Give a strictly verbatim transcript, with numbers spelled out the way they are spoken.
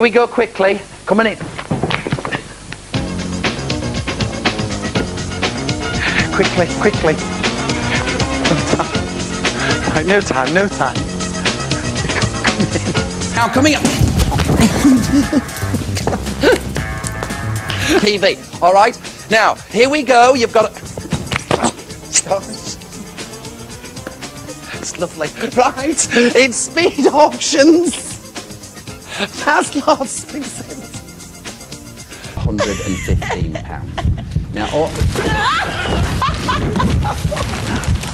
We go quickly. Come on in. Quickly, quickly. No time, no time, no time. Now, coming up. T V. All right. Now, here we go. You've got to. It's lovely. Right. It's speed auctions. That's lost one hundred and fifteen pounds. Now, oh.